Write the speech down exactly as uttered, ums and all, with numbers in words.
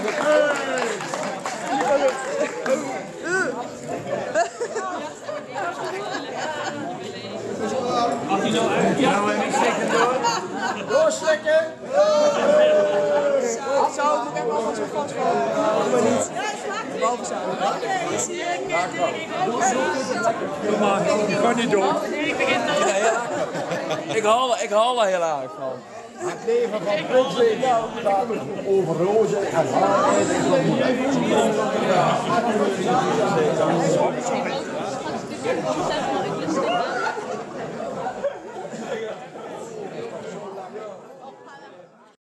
Als hij nou uit, ja, we hebben slikken door. Doorslikken. Zo, doe ik hem al wat zo vast van. Maar niet. Boven zo. Oké, zie je. Doe maar, ik ga niet doen. Ik haal, ik haal er heel erg van. Het leven van Prinsleven gaat over rozen en haar.